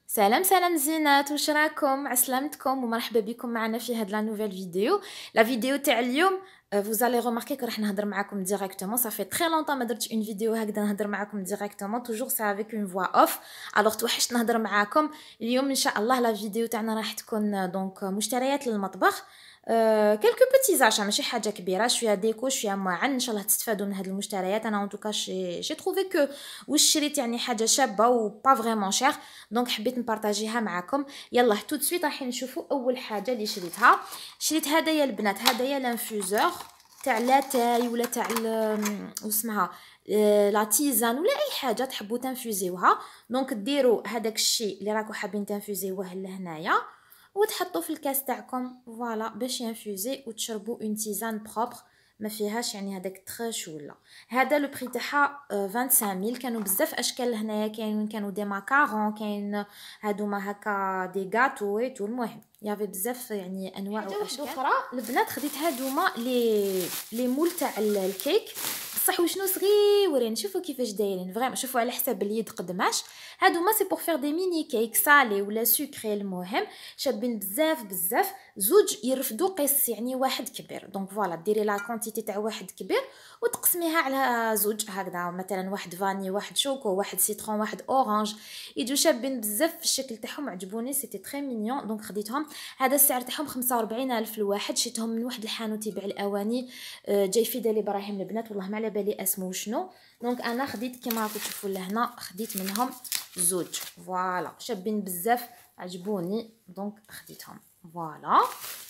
سلام سلام زينات، واش راكم؟ عسلامتكم ومرحبا بكم معنا في هاد لا نوفيل فيديو. لا فيديو تاع اليوم vous allez remarquer que راح نهضر معاكم ديريكتومون. ça fait très longtemps ما درتش اون فيديو هكذا نهضر معاكم ديريكتومون، toujours c'est avec une voix off. alors توحشت نهضر معاكم. اليوم ان شاء الله لا فيديو تاعنا راح تكون دونك مشتريات للمطبخ. كلكو بوتي زاشا، ماشي حاجه كبيره، شويه ديكو شويه معن. ان شاء الله تستفادوا من هاد المشتريات. انا ان توكا شي تروفي كو واش شريت يعني حاجه شابه و با فريمون شير، دونك حبيت نبارطاجيها معكم. يلا تو دو سويت راح نشوفوا اول حاجه اللي شريتها. شريت هدايا البنات، هدايا لانفوزور تاع لاتاي ولا تاع واسمها لا تيزان ولا اي حاجه تحبوا تنفوزيوها. دونك ديروا هذاك الشيء اللي راكم حابين تنفوزيوه لهنايا وتحطوا في الكاس تاعكم فوالا باش ينفوزي وتشربوا اون تيزان بروبر ما فيهاش يعني هذاك تخش ولا. هذا لو بري تاعها 25000. كانوا بزاف اشكال هنايا، كانوا دي ماكارون، كاين هادوما هكا دي غاتو اي تو. المهم يافي بزاف يعني انواع واشكال اخرى. البنات خديت هادوما لي مول تاع الكيك، بصح وشنو صغيورين. شوفوا كيفاش دايرين فريم، شوفوا على حساب اليد قدماش. هادوما سي بور فير دي ميني كيك سالي ولا سكري. المهم شابين بزاف بزاف. زوج يرفدوا قيس يعني واحد كبير. دونك فوالا ديري لا كونتيتي تاع واحد كبير وتقسميها على زوج هكذا، مثلا واحد فاني واحد شوكو واحد سيترون واحد اورانج. يجوا شابين بزاف في الشكل تاعهم، عجبوني سيتي تري مينيون. دونك خديتهم. هذا السعر تاعهم 45000 الواحد. شريتهم من واحد الحانوت يبيع الاواني جاي في دالي ابراهيم البنات، والله ما على بالي اسمه شنو. دونك انا خديت كيما راكم تشوفوا لهنا، خديت منهم زوج فوالا شابين بزاف عجبوني دونك خديتهم فوالا.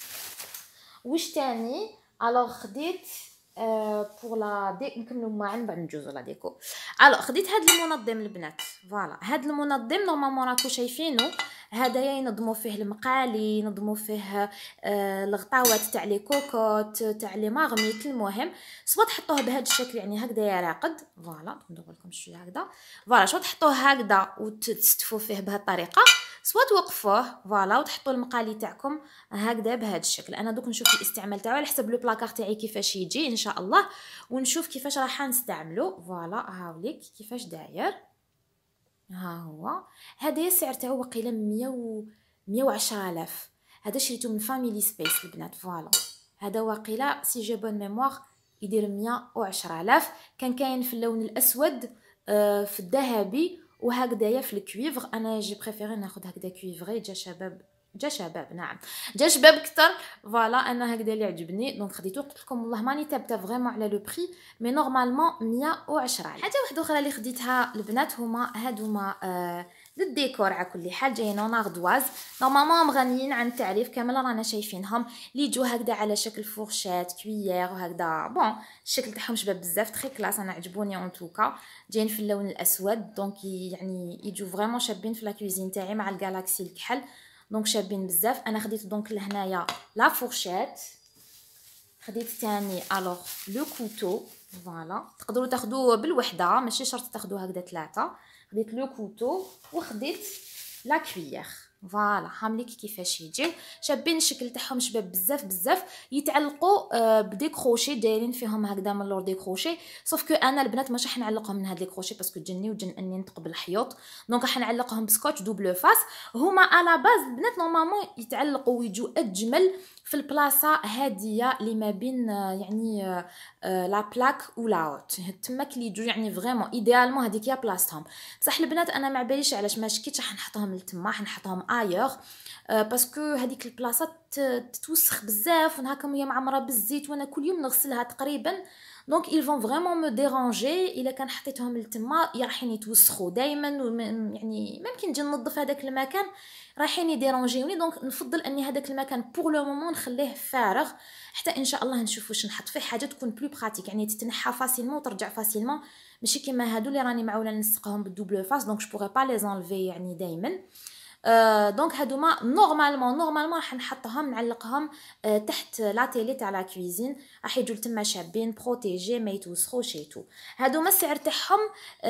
واش تاني؟ الوغ خديت بور لا دي نكملوا معا بعد نجوزو لا ديكو. الوغ خديت هاد المنظم البنات فوالا. هاد المنظم نورمالمون راكو شايفينه، هدايا ينظموا فيه المقالي، ينظموا فيه الغطاوات تاع لي كوكوت تاع لي مارميت. المهم سوا تحطوه بهذا الشكل يعني هكذا راقد فوالا. ندور لكم شويه هكذا فوالا. سوا تحطوه هكذا وتستفوا فيه بهذه الطريقه، سوا توقفوه فوالا وتحطوا المقالي تاعكم هكذا بهذا الشكل. انا دوك نشوف الاستعمال تاعو على حسب لو بلاكار تاعي كيفاش يجي ان شاء الله، ونشوف كيفاش راح نستعملو فوالا. هاوليك كيفاش داير، ها هو. هذا السعر تاعو وقيله 110000. هذا شريته من فاميلي سبيس البنات فوالا. هذا وقيله سي جي بون ميموار يدير 110000. كان كاين في اللون الاسود في الذهبي وهكذايا في الكويفر. انا جي بريفيري ناخذ هكذا كويفري، جا شباب نعم جا شباب كتر فوالا. انا هكذا اللي عجبني دونك خديته. قلت لكم والله ماني تابته فريمون على لو بري، مي نورمالمون 110. حاجه واحده اخرى اللي خديتها البنات هما هادوما للديكور على كل حال، جايين اون اردواز نورمالمون مغنيين عن التعريف كامل رانا شايفينهم، اللي يجوا هكذا على شكل فورشات كويير وهكذا. بون الشكل تاعهم شباب بزاف تري كلاس، انا عجبوني اون توكا. جايين في اللون الاسود دونك يعني يجوا فريمون شابين في لا كوزين تاعي مع الجالاكسي الكحل. دونك شابين بزاف. انا خديت دونك لهنايا لا فورشات، خديت ثاني الوغ لو كوتو فوالا. تقدروا تاخذوه بالوحده ماشي شرط تاخذوه هكذا ثلاثه. خديت لو كوتو وخديت لا كويير فوالا. هامليك كيفاش يجي شابين الشكل تاعهم شباب بزاف بزاف. يتعلقوا بدي كروشي دايرين فيهم هكذا من لور دي كروشي، صوف كو انا البنات ماشي راح نعلقهم من هاد لي كروشي باسكو تجني وجن اني نطق بالحيوط. دونك راح نعلقهم بسكوتش دوبل فاس. هما على باز البنات نورمالمون يتعلقوا ويجوا اجمل في البلاصه هاديه اللي ما بين يعني لا بلاك ولاوت تماك اللي يجوا يعني فريمون ايديالمون هذيك هي بلاصتهم. بصح البنات انا ما عباليش علاش ما شكيتش راح نحطهم لتما، راح نحطهم ايور باسكو هذيك البلاصه تتوسخ بزاف وهكا وهي معمره بالزيت وانا كل يوم نغسلها تقريبا. دونك ils vont vraiment me déranger الا كان حطيتهم لتما رايحين يتوسخوا دائما. يعني ممكن نجي ننظف هذاك المكان رايحين يديرونجيوني. دونك نفضل اني هذاك المكان بور لو مومون نخليه فارغ حتى ان شاء الله نشوف واش نحط فيه حاجه تكون بلو براتيك يعني تتنحى فاسيلمون وترجع فاسيلمون، ماشي كيما هادو اللي راني معوله نلصقهم بالدوبل فاس. دونك جو بوغي با لي زانلفي يعني دائما. دونك هادوما نورمالمون راح نحطهم نعلقهم تحت لا تيلي تاع لا كويزين، راح يجوا تما شابين بروتيجي ما يتوسخوش ايتو. هادوما السعر تاعهم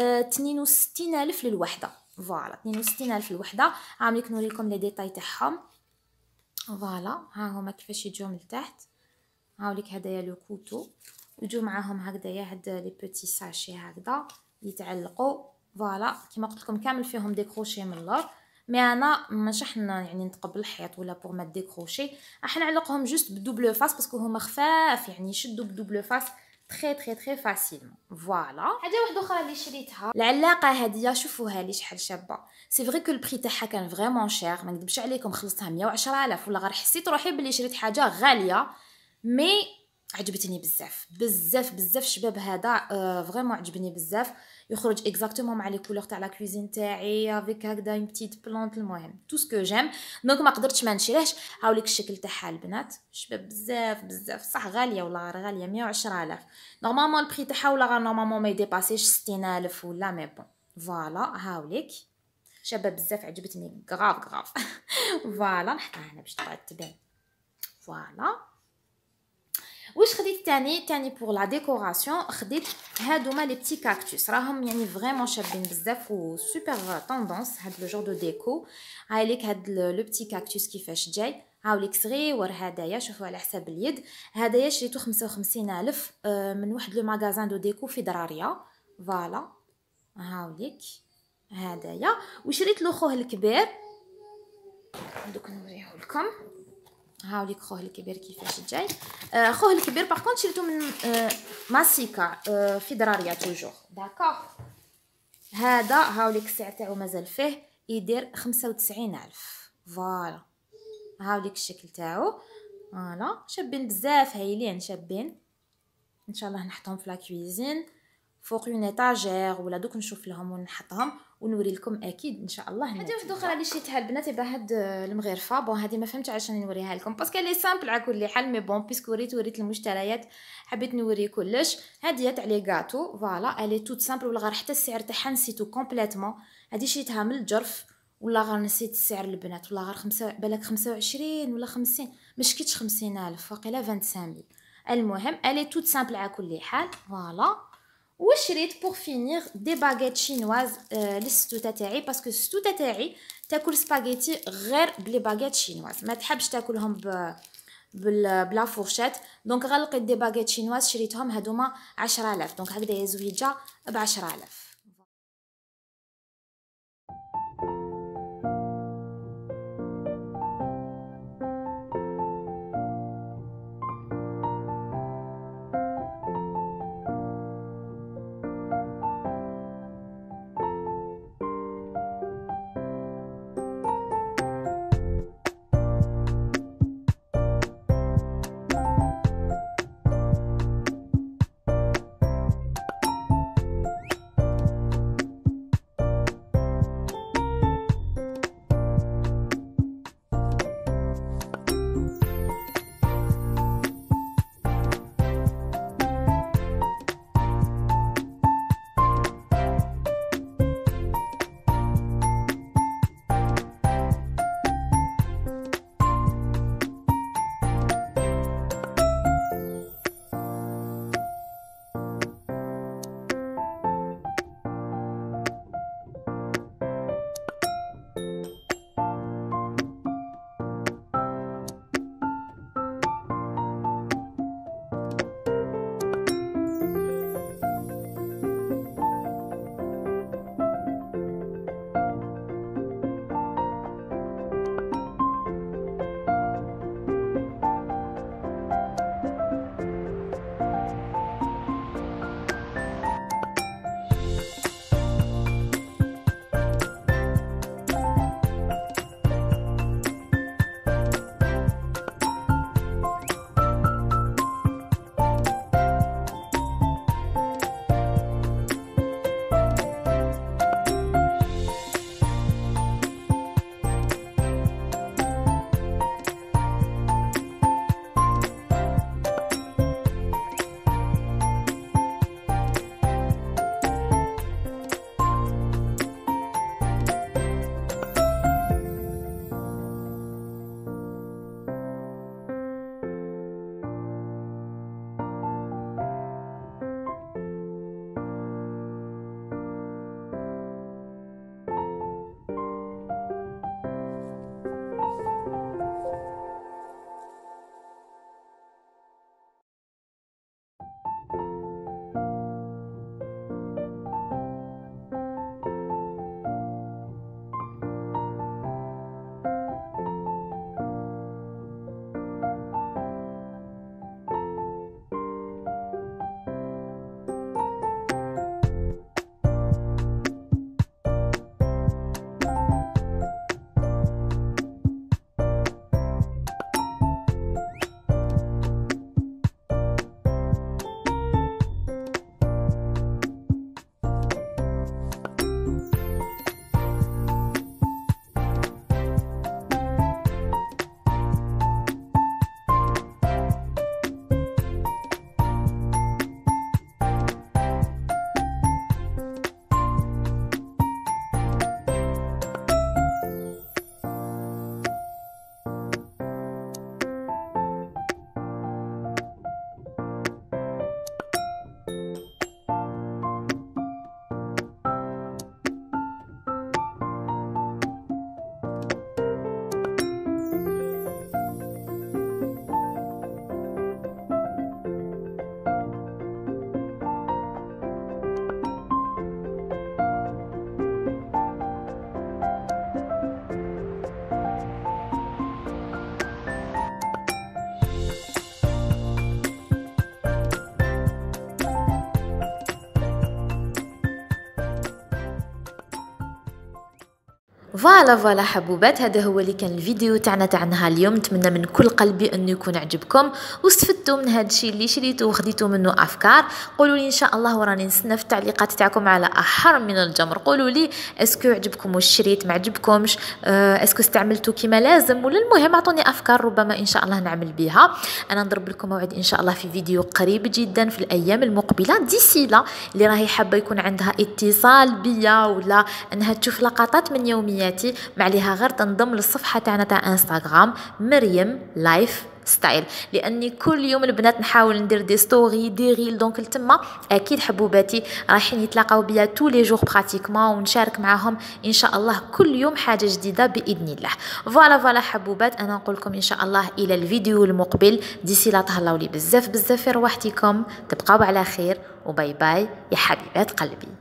62000 للوحده فوالا. 62000 الوحده. عامليك نوريكم لي ديتاي تاعهم فوالا. ها هما كيفاش يجوا من تحت. هاوليك هدايا لو كوتو يجوا معاهم هكذايا هاد لي بوتي ساشي هكذا يتعلقوا فوالا. كيما قلت لكم كامل فيهم دي كروشي من اللور. مي انا مش حنا يعني نتقبل الحيط ولا بوغ ما ديكروشي، راح نعلقهم جوست بدوبل فاس باسكو هما خفاف يعني يشدوا بدوبل فاس تري فاسيلمون. فوالا حاجه واحده اخرى اللي شريتها العلاقه هذه، شوفوها لي شحال شابه. سي فري كو البري تاعها كان فريمون شير، ما نكذبش عليكم، خلصتها 110,000 ولا غير حسيت روحي بلي شريت حاجه غاليه، مي عجبتني بزاف بزاف بزاف. الشباب هذا فريمون عجبني بزاف، يخرج اكزاكتومون مع لي كولور تاع لا كوزين تاعي افيك هكذا اون بتيت بلانت، المهم تو سكو جيم. دونك ما قدرتش ما نشريهش. هاوليك الشكل تاعها البنات شباب بزاف بزاف، صح غاليه ولا غير غاليه 110,000 نورمالمون البري تاعها، ولا غير نورمالمون ما يديباسيش 60,000 ولا مي بون. فوالا هاوليك شابه بزاف، عجبتني غراف فوالا نحطها هنا باش تبقى تبان. فوالا واش خديت تاني بور لا ديكوراسيون، خديت هادوما لي بتي كاكتوس، راهم يعني فريمون شابين بزاف و سوبر طوندونس هاد لو جور دو ديكو. هايليك هاد لو بتي كاكتوس كيفاش جاي، هاوليك صغيور هدايا، شوفوا على حساب اليد. هدايا شريتو 55,000 من واحد لو ماغازان دو ديكو في دراريا. فوالا هاوليك هدايا. وشريت له خوه الكبير، دوك نوريه لكم. هاوليك خوه الكبير كيفاش جاي. خوه الكبير باغ كونط شريتو من ماسيكا في دراريا توجور داكوغ. هذا هاوليك السعر تاعو مازال فيه، يدير 95,000. فوالا هاوليك الشكل تاعو. فوالا شابين بزاف، هايلين شابين. ان شاء الله نحطهم في لا كويزين فوق اون ايطاجير، ولا دوك نشوف لهم ونحطهم ونوري لكم اكيد ان شاء الله. حاجه واحده اخرى اللي شريتها البنات يبقى هاد المغرفه. بون هذه ما فهمتش علاش راني نوريها لكم، باسكو لي سامبل على كل حال، مي بون بيسكو وريت المشتريات حبيت نوري كلش. هذه تاع لي غاتو فوالا الي توت سامبل، ولا غير حتى السعر تاعها نسيتو كومبليتوم. هذه شريتها من الجرف، ولا غير نسيت السعر البنات، ولا غير بالك 25 ولا 50، ما شكيتش 50,000 واقيلا 25,000. المهم الي توت سامبل على كل حال. فوالا وشريت بور فينير دي باغيت شينواز للستوته تاعي، باسكو الستوته تاعي تاكل سباغيتي غير بلي باغيت شينواز، ما تحبش تاكلهم بلا فورشيت. دونك غير لقيت دي باغيت شينواز شريتهم هادوما 10,000، دونك هكذا يا زويجه ب 10,000. فوالا حبوبات، هذا هو اللي كان الفيديو تاعنا نهار اليوم. نتمنى من كل قلبي انه يكون عجبكم واستفدتوا من هذا الشيء اللي شريتوه وخديتوا منه افكار. قولوا لي ان شاء الله، وراني نستنى في التعليقات تاعكم على احر من الجمر. قولوا لي اسكو عجبكم واش شريت، ما عجبكمش، اسكو استعملتوا كيما لازم، ولا المهم اعطوني افكار ربما ان شاء الله نعمل بها. انا نضرب لكم موعد ان شاء الله في فيديو قريب جدا في الايام المقبله. ديسيلا اللي راهي حابه يكون عندها اتصال بيا ولا انها تشوف لقطات من يومياتي، ما عليها غير تنضم للصفحه تاعنا تاع انستغرام مريم لايف ستايل، لاني كل يوم البنات نحاول ندير دي ستوري دي ريل. دونك التما اكيد حبوباتي رايحين يتلاقاو بيا تو لي جور براتيكمون، ونشارك معاهم ان شاء الله كل يوم حاجه جديده باذن الله. فوالا حبوبات، انا نقول لكم ان شاء الله الى الفيديو المقبل. ديسي لا تهلاو لي بزاف في رواحتكم، تبقاو على خير، وباي باي يا حبيبات قلبي.